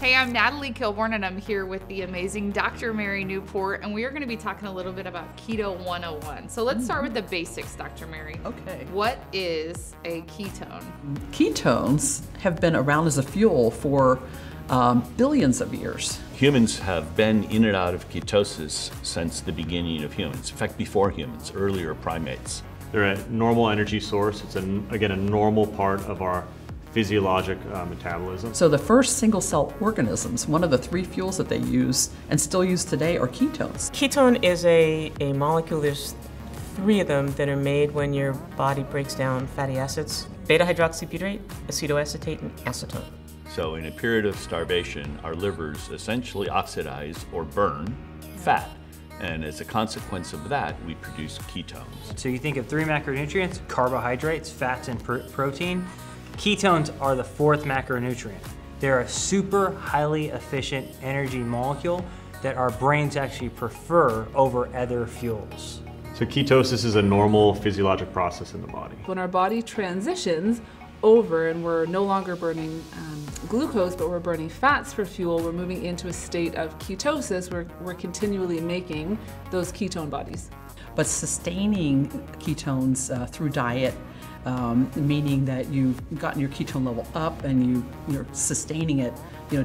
Hey, I'm Natalie Kilbourne, and I'm here with the amazing Dr. Mary Newport, and we are going to be talking a little bit about Keto 101. So let's start with the basics, Dr. Mary. Okay. What is a ketone? Ketones have been around as a fuel for billions of years. Humans have been in and out of ketosis since the beginning of humans. In fact, before humans, earlier primates. They're a normal energy source. It's, again, a normal part of our physiologic metabolism. So the first single-cell organisms, one of the three fuels that they use and still use today are ketones. Ketone is a molecule, there's three of them that are made when your body breaks down fatty acids: beta-hydroxybutyrate, acetoacetate, and acetone. So in a period of starvation, our livers essentially oxidize or burn fat. And as a consequence of that, we produce ketones. So you think of three macronutrients: carbohydrates, fats, and protein. Ketones are the fourth macronutrient. They're a super highly efficient energy molecule that our brains actually prefer over other fuels. So ketosis is a normal physiologic process in the body. When our body transitions over and we're no longer burning glucose, but we're burning fats for fuel, we're moving into a state of ketosis where we're continually making those ketone bodies. But sustaining ketones through diet, meaning that you've gotten your ketone level up and you're sustaining it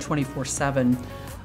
24/7,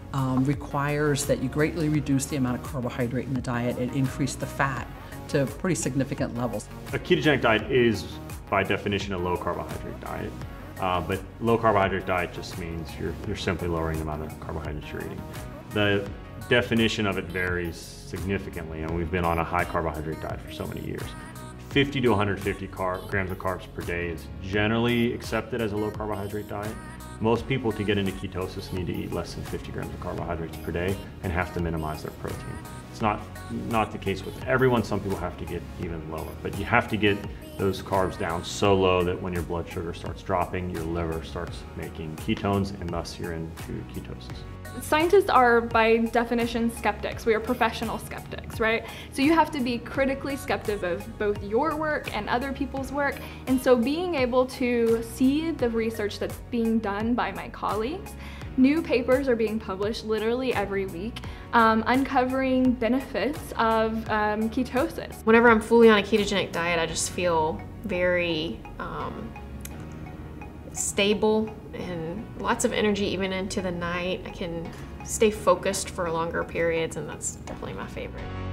requires that you greatly reduce the amount of carbohydrate in the diet and increase the fat to pretty significant levels. A ketogenic diet is, by definition, a low carbohydrate diet. But low carbohydrate diet just means you're simply lowering the amount of carbohydrates you're eating. The definition of it varies significantly, and we've been on a high carbohydrate diet for so many years. 50 to 150 grams of carbs per day is generally accepted as a low carbohydrate diet. Most people, to get into ketosis, need to eat less than 50 grams of carbohydrates per day and have to minimize their protein. It's not the case with everyone. Some people have to get even lower, but you have to get those carbs down so low that when your blood sugar starts dropping, your liver starts making ketones, and thus you're into ketosis. Scientists are, by definition, skeptics. We are professional skeptics, right? So you have to be critically skeptic of both your work and other people's work. And so being able to see the research that's being done by my colleagues, new papers are being published literally every week, uncovering benefits of ketosis. Whenever I'm fully on a ketogenic diet, I just feel very stable and lots of energy even into the night. I can stay focused for longer periods, and that's definitely my favorite.